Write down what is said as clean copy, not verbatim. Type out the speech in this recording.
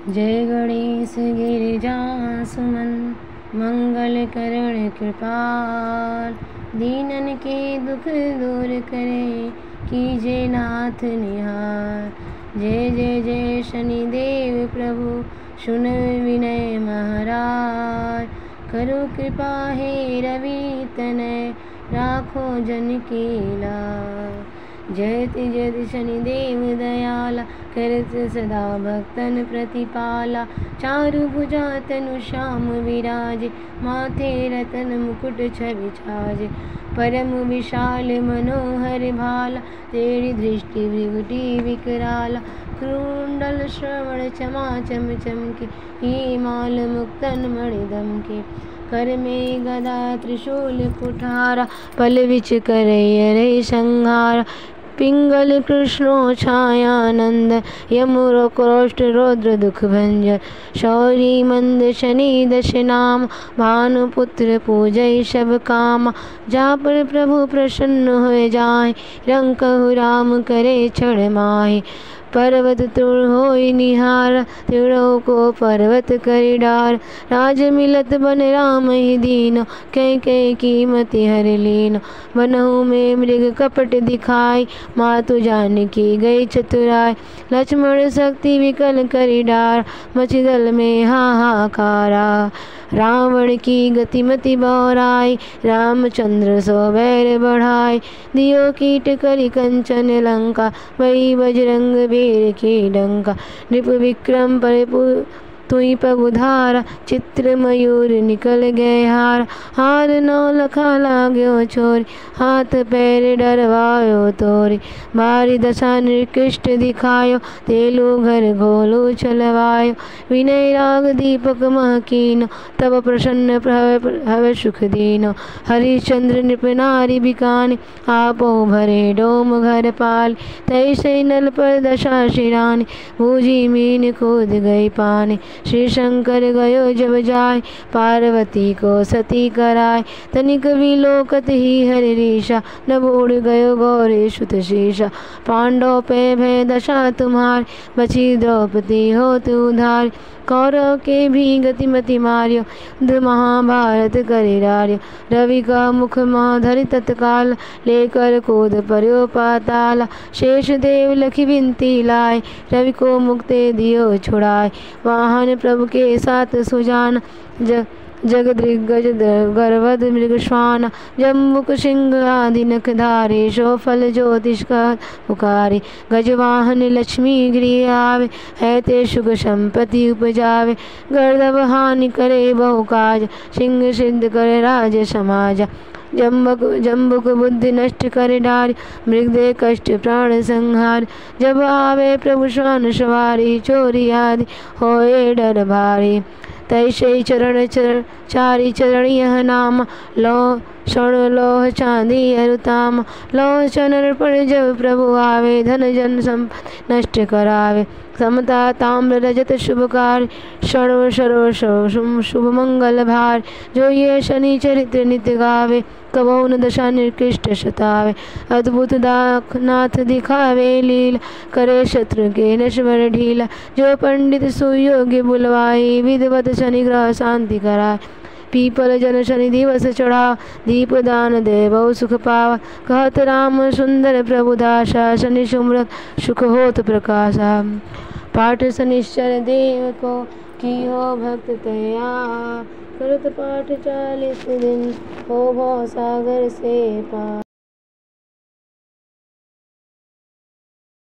जय गणेश गिरिजा सुमन मंगल करण कृपाल। दीनन के दुख दूर करे कीजे नाथ निहार। जय जय जय शनिदेव प्रभु सुन विनय महाराज। करो कृपा हे रवि तनय राखो जन की लाज। जयति जयति शनिदेव दयाला करत सदा भक्तन प्रतिपाला। चारु भुजा तनु श्याम विराजे माथे रतन मुकुट छवि छाजे। परम विशाल मनोहर भाला तेरी दृष्टि भृगुटी विकराला। कुंडल श्रवण चमा चम चमके ही माल मुक्तन मणिदम के। कर में गदा त्रिशूल कुठारा पल विच करई रे संहारा। पिंगल कृष्णो छायानंद यमुरो क्रोष्ट रौद्र दुख भंजन। शौरी मंद शनि दश नाम भानुपुत्र पूजय सब काम। जा पर प्रभु प्रसन्न हो जाए रंग कहु राम करे क्षण माहि। पर्वत तुर होई निहार तिड़ों को पर्वत करि डार। राज मिलत बन राम ही दीनो कह कह कीमति हर लीनो। बनहु में मृग कपट दिखाई मातु जानकी गई चतुराई। लक्ष्मण शक्ति विकल करि डार मचि दल में हाहाकारा। रावण की गतिमति बौराई रामचंद्र सो बैर बढ़ाई। दियो कीट करि कंचन लंका वही बजरंग वीर की डंका। नृप विक्रम पर तुई पगुधारा चित्र मयूर निकल गए हार। हार नौ लखा लाग्यो छोरी हाथ पैर डरवायो तोरी। बारी दशा निकृष्ट दिखायो तेलु घर घोलू चलवायो। विनय राग दीपक महकीनो तब प्रसन्न हव सुख दीनो। हरिश्चंद्र नृप नारी बिकाने आपो भरे डोम घर पाल। तैसे नल पर दशा शिरानी बूझी मीन कूद गई पानी। श्री शंकर गयो जब जाय पार्वती को सती कराय। तनिक विलोकत ही हरि रीशा नभ उड़ गयो गौरी सुत शीशा। पांडव पे भय दशा तुम्हारी बची द्रौपदी होत उधारी। कौरव के भी गतिमति मार्यो महाभारत करिरार्यो। रवि का मुख धरि तत्काल लेकर कूद पर्यो पाताला। शेष देव लखी विनती लाए रवि को मुक्ति दियो छुड़ाए। वाहन प्रभु के साथ सुजान जगदृग्गज गर्वद मृग श्वान। जम्बुक सिंह आदि नखधारी शो फल ज्योतिष का पुकारी। गजवाहन लक्ष्मी गृह आवे है ते सुख संपत्ति उपजावे। गर्दभ हानि करे बहु काज सिंह सिद्ध करे राज समाज। जम्बुक बुद्धि नष्ट कर डारी मृग दे कष्ट प्राण संहार। जब आवे प्रभु श्वान सवारी चोरी आदि होए डर भारी। तैसे चरण चारि चरण यह नाम लो क्षण लोह चांदी अरुताम। लोह चरण पर जब प्रभु आवे धन जन संपत्ति नष्ट करावे। समता ताम्र रजत शुभ कार्य सर्व शुभ मंगल भार। जो ये शनि चरित्र नित्य गावे कबहु न दशा निकृष्ट सतावे। अद्भुत नाथ दिखावे लीला करे शत्रु के नश्वर ढीला। जो पंडित सुयोग्य बुलवाई विधिवत शनि ग्रह शांति कराए। पीपल जन शनि दिवस चढ़ा दीप दान दे बहु सुख पावा। कहत राम सुंदर प्रभु दासा शनि सुमरत सुख होत प्रकाशा। पाठ शनिश्चर देव को कियो भक्त तैयार। करत पाठ 40 दिन हो भव सागर से पार।